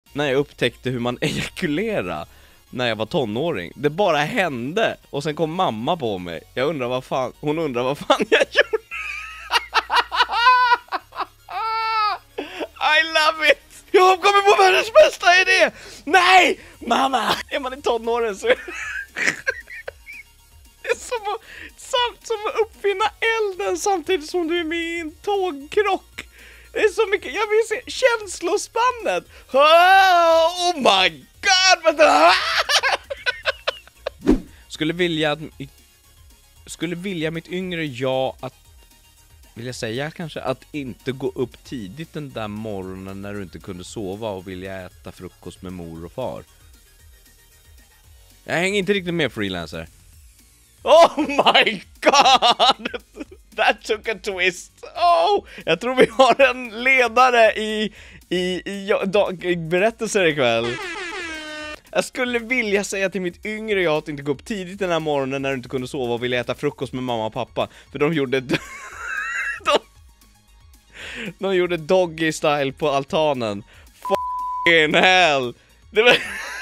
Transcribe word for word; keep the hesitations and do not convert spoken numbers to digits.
när jag upptäckte hur man ejakulerar när jag var tonåring. Det bara hände. Och sen kom mamma på mig. Jag undrar vad fan, hon undrar vad fan jag gjorde. I love it! Jag har kommit på världens bästa idé! Nej! Mamma! Är man i tonåren så är det är som att, samt som att uppfinna elden samtidigt som du är med i en tågkrock. Det är så mycket, jag vill se känslospannet. Oh my god! Vänta. Skulle vilja att, skulle vilja mitt yngre jag att vill jag säga kanske att inte gå upp tidigt den där morgonen när du inte kunde sova och vilja äta frukost med mor och far. Jag hänger inte riktigt med, freelancer. Oh my god! That took a twist. Oh, jag tror vi har en ledare i i, i, i berättelser ikväll. Jag skulle vilja säga till mitt yngre jag att inte gå upp tidigt den här morgonen när du inte kunde sova och vilja äta frukost med mamma och pappa. För de gjorde de, de gjorde doggy style på altanen. Fucking hell. Det var